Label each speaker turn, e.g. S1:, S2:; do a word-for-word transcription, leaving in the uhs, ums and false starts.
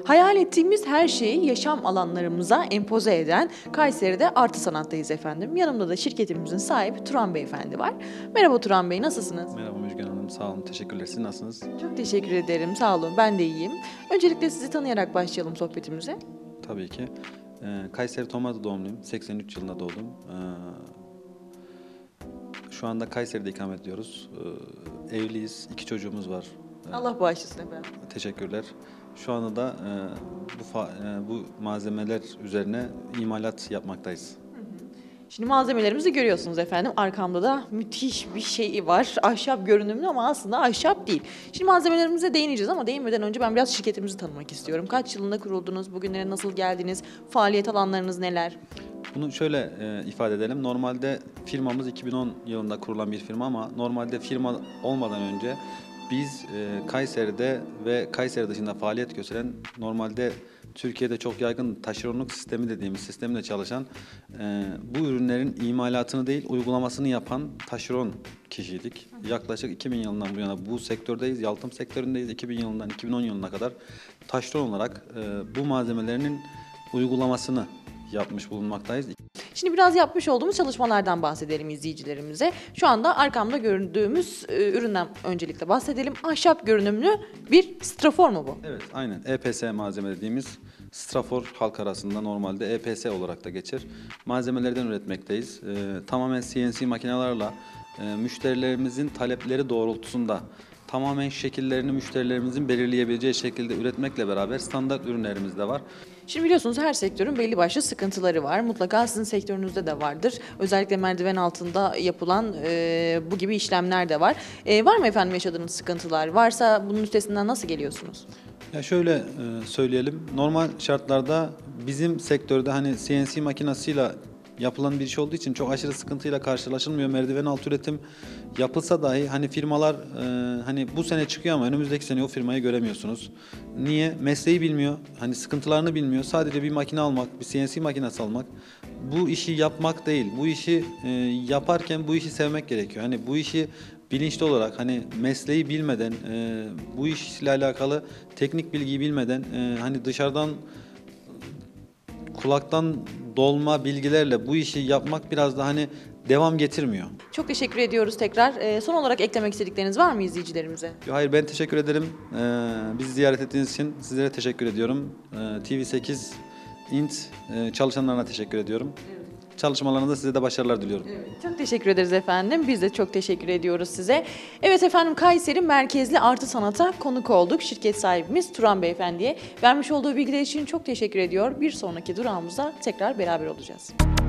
S1: Hayal ettiğimiz her şeyi yaşam alanlarımıza empoze eden Kayseri'de Artı Sanat'tayız efendim. Yanımda da şirketimizin sahibi Turan Beyefendi var. Merhaba Turan Bey, nasılsınız?
S2: Merhaba Müjgan Hanım, sağ olun, teşekkürler. Siz nasılsınız?
S1: Çok teşekkür ederim, sağ olun. Ben de iyiyim. Öncelikle sizi tanıyarak başlayalım sohbetimize.
S2: Tabii ki. Ee, Kayseri Tomaz'da doğumluyum. seksen üç yılında doğdum. Ee, şu anda Kayseri'de ikamet ediyoruz. Ee, evliyiz, iki çocuğumuz var. Ee,
S1: Allah bağışlasın efendim.
S2: Teşekkürler. Şu anda da e, bu, fa- e, bu malzemeler üzerine imalat yapmaktayız.
S1: Şimdi malzemelerimizi görüyorsunuz efendim. Arkamda da müthiş bir şey var. Ahşap görünümlü ama aslında ahşap değil. Şimdi malzemelerimize değineceğiz ama değinmeden önce ben biraz şirketimizi tanımak istiyorum. Kaç yılında kuruldunuz? Bugünlere nasıl geldiniz? Faaliyet alanlarınız neler?
S2: Bunu şöyle e, ifade edelim. Normalde firmamız iki bin on yılında kurulan bir firma ama normalde firma olmadan önce biz e, Kayseri'de ve Kayseri dışında faaliyet gösteren, normalde Türkiye'de çok yaygın taşeronluk sistemi dediğimiz sistemle çalışan, e, bu ürünlerin imalatını değil uygulamasını yapan taşeron kişiydik. Yaklaşık iki bin yılından bu yana bu sektördeyiz, yalıtım sektöründeyiz. iki bin yılından iki bin on yılına kadar taşeron olarak e, bu malzemelerinin uygulamasını yapmış bulunmaktayız.
S1: Şimdi biraz yapmış olduğumuz çalışmalardan bahsedelim izleyicilerimize. Şu anda arkamda gördüğümüz e, üründen öncelikle bahsedelim. Ahşap görünümlü bir strafor mu bu?
S2: Evet, aynen. E P S malzeme dediğimiz strafor halk arasında normalde E P S olarak da geçer. Malzemelerden üretmekteyiz. Ee, tamamen C N C makinelerle e, müşterilerimizin talepleri doğrultusunda tamamen şekillerini müşterilerimizin belirleyebileceği şekilde üretmekle beraber standart ürünlerimiz de var.
S1: Şimdi biliyorsunuz her sektörün belli başlı sıkıntıları var. Mutlaka sizin sektörünüzde de vardır. Özellikle merdiven altında yapılan e, bu gibi işlemler de var. E, var mı efendim yaşadığınız sıkıntılar? Varsa bunun üstesinden nasıl geliyorsunuz?
S2: Ya şöyle e, söyleyelim. Normal şartlarda bizim sektörde hani C N C makinasıyla yapılan bir iş olduğu için çok aşırı sıkıntıyla karşılaşılmıyor. Merdiven altı üretim yapılsa dahi hani firmalar e, hani bu sene çıkıyor ama önümüzdeki sene o firmayı göremiyorsunuz. Niye? Mesleği bilmiyor. Hani sıkıntılarını bilmiyor. Sadece bir makine almak, bir C N C makinesi almak. Bu işi yapmak değil. Bu işi e, yaparken bu işi sevmek gerekiyor. Hani bu işi bilinçli olarak hani mesleği bilmeden, e, bu işle alakalı teknik bilgiyi bilmeden e, hani dışarıdan kulaktan dolma bilgilerle bu işi yapmak biraz da hani devam getirmiyor.
S1: Çok teşekkür ediyoruz tekrar. E, son olarak eklemek istedikleriniz var mı izleyicilerimize?
S2: Hayır, ben teşekkür ederim. Ee, bizi ziyaret ettiğiniz için sizlere teşekkür ediyorum. Ee, T V sekiz int e, çalışanlarına teşekkür ediyorum. Çalışmalarınızda size de başarılar diliyorum.
S1: Evet, çok teşekkür ederiz efendim. Biz de çok teşekkür ediyoruz size. Evet efendim, Kayseri merkezli Artı Sanat'a konuk olduk. Şirket sahibimiz Turan Beyefendi'ye vermiş olduğu bilgiler için çok teşekkür ediyor. Bir sonraki durağımızda tekrar beraber olacağız.